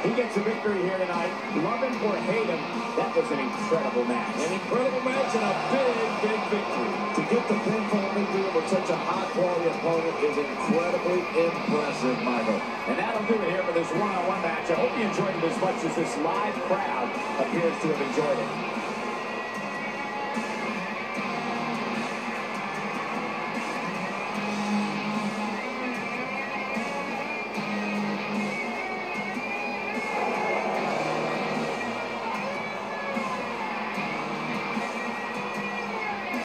He gets a victory here tonight. Love him or hate him, that was an incredible match. An incredible match and a big victory. To get the pinfall victory over such a high-quality opponent is incredibly impressive, Michael. And that'll do it here for this one-on-one match. I hope you enjoyed it as much as this live crowd appears to have enjoyed it.